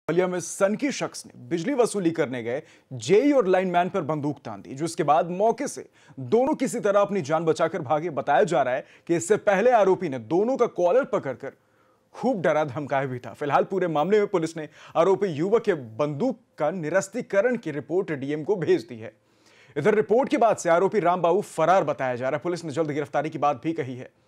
बलिया में सनकी शख्स ने बिजली वसूली करने गए जेई और लाइनमैन पर बंदूक तान दी, जिसके बाद मौके से दोनों किसी तरह अपनी जान बचाकर भागे। बताया जा रहा है कि इससे पहले आरोपी ने दोनों का कॉलर पकड़कर खूब डरा धमकाया भी था। फिलहाल पूरे मामले में पुलिस ने आरोपी युवक के बंदूक का निरस्तीकरण की रिपोर्ट डीएम को भेज दी है। इधर रिपोर्ट के बाद से आरोपी रामबाबू फरार बताया जा रहा है। पुलिस ने जल्द गिरफ्तारी की बात भी कही है।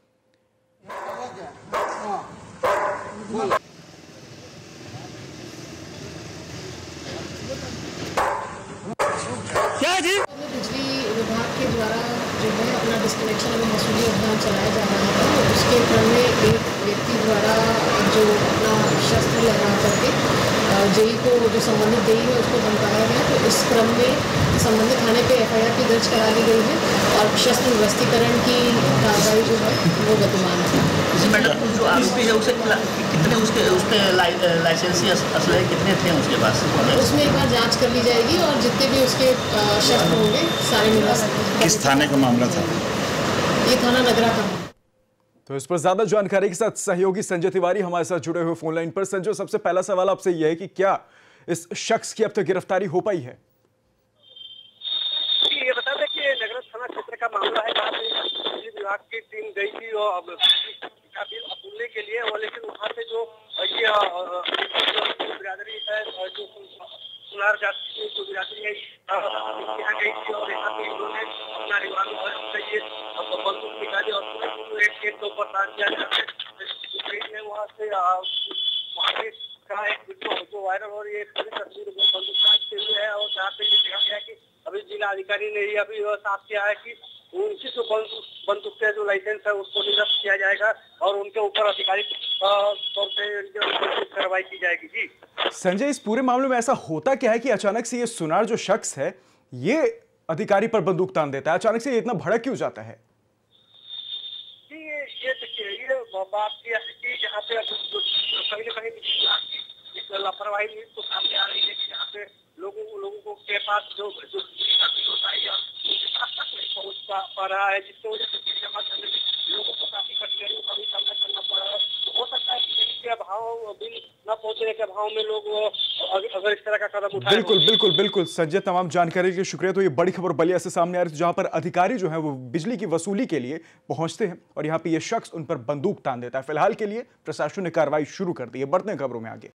क्या जी? बिजली विभाग के द्वारा जो है अपना डिस्कनेक्शन में वसूली अभियान चलाया जा रहा है, और उसके क्रम में एक व्यक्ति द्वारा जो अपना शस्त्र लगा करके जेई को, जो संबंधित जेई है, उसको धमकाया गया। तो इस क्रम में संबंधित थाने पे एफआईआर की दर्ज करा दी गई है और शस्त्र निरस्तीकरण की कार्रवाई जो है वो गतिमान है। मैडम, जो आरोपी है उसे कितने उसके लाइसेंसी असले कितने थे उसके पास? उसमें एक बार जांच कर ली जाएगी और जितने भी उसके शस्त्र होंगे सारे निरस्त। किस थाने का मामला था? ये थाना नगरा का। तो इस पर ज्यादा जानकारी के साथ सहयोगी संजय तिवारी हमारे साथ जुड़े हुए फोन लाइन पर। संजय, सबसे पहला सवाल आपसे यह है कि क्या इस शख्स की अब तक गिरफ्तारी हो पाई है? ये बता दें कि नगर थाना क्षेत्र का मामला है, जहाँ पे बिजली विभाग की टीम गई थी और बिल वसूलने के लिए, और लेकिन वहाँ से जो बिरादरी है, जो सुनार जाति की जो बिरादरी है, यहाँ गई थी और यहाँ पे इन्होंने अपना रिवाल्वर से ये बंदूक निकाली और एक दो पर तार किया है। वहाँ से का एक वीडियो जो वायरल हो रही है, पूरी तस्वीर बंदूक हुई है, और जहाँ पे ये देखा गया कि अभी जिला अधिकारी ने ये अभी साफ किया है कि उनकी जो बंदूक के जो लाइसेंस है उसको निरस्त किया जाएगा और उनके ऊपर अधिकारी तौर पे कार्रवाई की जाएगी। जी संजय, इस पूरे मामले में ऐसा होता क्या है कि अचानक से ये सुनार जो शख्स है ये अधिकारी पर बंदूक तान देता है? अचानक से ये इतना भड़क क्यों जाता है? ये देखिए, ये बात की जहाँ पे कहीं न कहीं लापरवाही तो सामने आ रही है कि यहाँ पे लोगों को के पास जो होता है या पहुँच पा रहा है, जिसकी वजह से जमा करने में लोगों को काफी कठिनाइयों का भी सामना करना पड़ रहा है। हो सकता है कि अभाव बिल न पहुंचने के अभाव में लोग अगर इस तरह का कदम उठाए। बिल्कुल संजय, तमाम जानकारी के लिए शुक्रिया। तो ये बड़ी खबर बलिया से सामने आ रही है, जहां पर अधिकारी जो है वो बिजली की वसूली के लिए पहुंचते हैं और यहाँ पे ये शख्स उन पर बंदूक तान देता है। फिलहाल के लिए प्रशासन ने कार्रवाई शुरू कर दी है। बढ़ते हैं खबरों में आगे।